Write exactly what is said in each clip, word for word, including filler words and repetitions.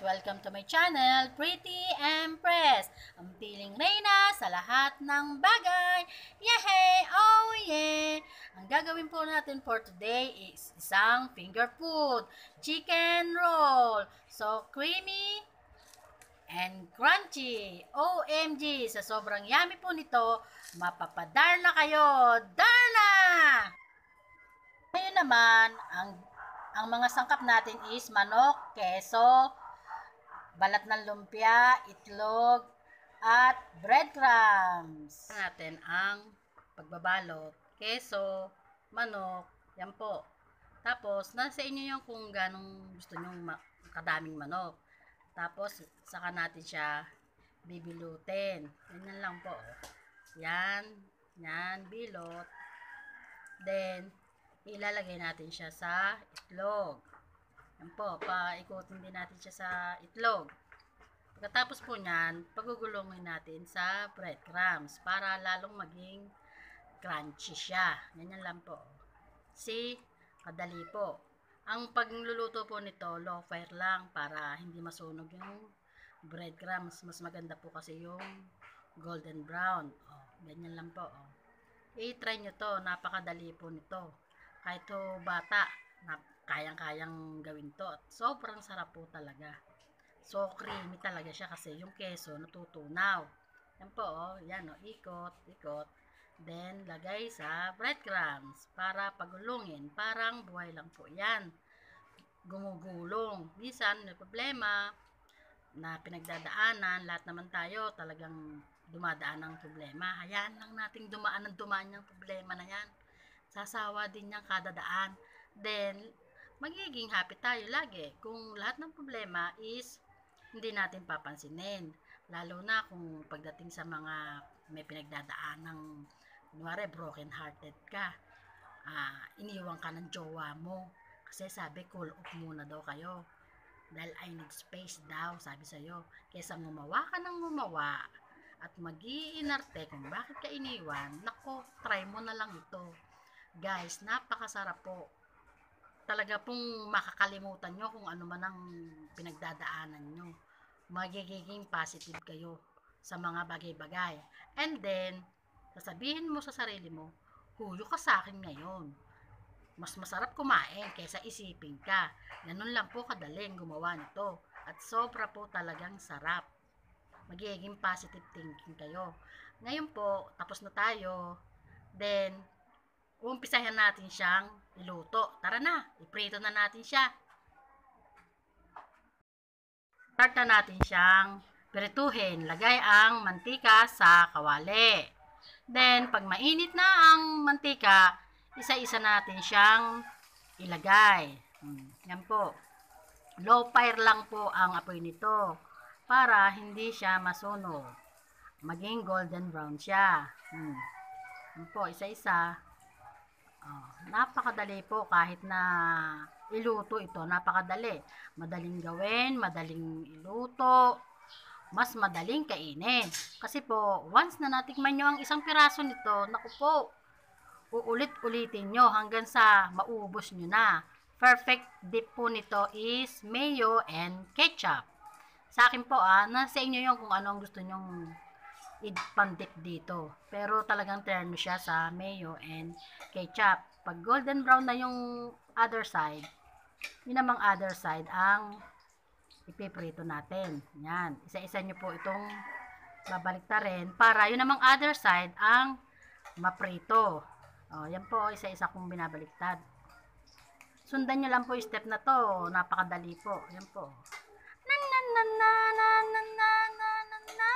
Welcome to my channel, Pretty Empress. Ang piling reyna sa lahat ng bagay. Yehey! Oh yeah! Ang gagawin po natin for today is isang finger food, chicken roll. So creamy and crunchy. O M G! Sa sobrang yummy po nito, mapapadar na kayo. Darna! Ngayon naman, ang ang mga sangkap natin is manok, keso, balat ng lumpia, itlog, at breadcrumbs. Natin ang pagbabalot, keso, manok, yan po. Tapos, nasa inyo yung kung ganong gusto nyo kadaming manok. Tapos, saka natin siya bibilutin. Yan lang po. Yan, yan, bilot. Then, ilalagay natin siya sa itlog. Yan po, paikutin din natin siya sa itlog. Pagkatapos po niyan, pagugulungin natin sa breadcrumbs para lalong maging crunchy siya. Ganyan lang po. See, kadali po. Ang pagluluto po nito, low fire lang para hindi masunog yung breadcrumbs. Mas maganda po kasi yung golden brown. Oh, ganyan lang po. Oh. I-try nyo to, napakadali po nito. Kahit to bata, na kayang-kayang gawin to. At sobrang sarap po talaga. So, creamy talaga siya kasi yung keso natutunaw. Yan po, oh. Yan, oh. Ikot, ikot. Then, lagay sa breadcrumbs para pagulungin. Parang buhay lang po yan. Gumugulong. Minsan, may problema na pinagdadaanan. Lahat naman tayo talagang dumadaan ng problema. Hayaan lang nating dumaan ng dumaan yung problema na yan. Sasawa din niyang kada daan. Then, magiging happy tayo lagi kung lahat ng problema is hindi natin papansinin. Lalo na kung pagdating sa mga may pinagdadaan ng, kunwari, broken hearted ka. Uh, iniwan ka ng jowa mo. Kasi sabi, cool off muna daw kayo. Dahil I need space daw, sabi sa'yo. Kesa gumawa ka ng gumawa at mag-iinarte kung bakit ka iniwan, nako, try mo na lang ito. Guys, napakasarap po. Talaga pong makakalimutan nyo kung ano man ang pinagdadaanan nyo. Magiging positive kayo sa mga bagay-bagay. And then, sasabihin mo sa sarili mo, huyo ka sa akin ngayon. Mas masarap kumain kaysa isipin ka. Ganun lang po kadaling gumawa nito. At sobra po talagang sarap. Magiging positive thinking kayo. Ngayon po, tapos na tayo. Then, umpisahan natin siyang iluto. Tara na, iprito na natin siya. Start na natin siyang pirituhin. Lagay ang mantika sa kawali. Then, pag mainit na ang mantika, isa-isa natin siyang ilagay. Hmm, yan po. Low fire lang po ang apoy nito para hindi siya masunog. Maging golden brown siya. Hmm. Yan po, isa-isa. Oh, napakadali po kahit na iluto ito, napakadali. Madaling gawin, madaling iluto, mas madaling kainin. Kasi po, once na natikman nyo ang isang piraso nito, naku po, uulit-ulitin nyo hanggang sa maubos nyo na. Perfect dip po nito is mayo and ketchup. Sa akin po, ah, nasa inyo yung kung anong gusto nyong i-pandip dito. Pero talagang terno siya sa mayo and ketchup. Pag golden brown na yung other side, yun namang other side ang ipiprito natin. Yan. Isa-isa nyo po itong babaliktarin para yun namang other side ang maprito. O, yan po, isa-isa kong binabaliktad. Sundan nyo lang po yung step na to. Napakadali po. Yan po. Na na na na na na na na na na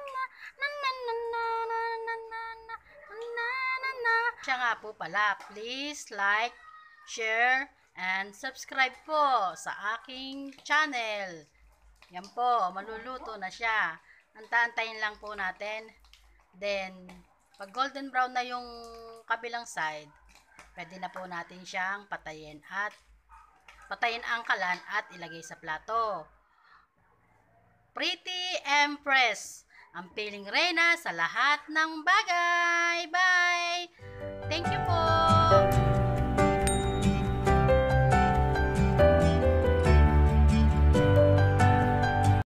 siya nga po pala, please like, share, and subscribe po sa aking channel. Yan po, maluluto na siya. Antaantayin lang po natin. Then, pag golden brown na yung kabilang side, pwede na po natin siyang patayin at patayin ang kalan at ilagay sa plato. Pretty Empress, ang piling reyna sa lahat ng bagay. Bye! Thank you po!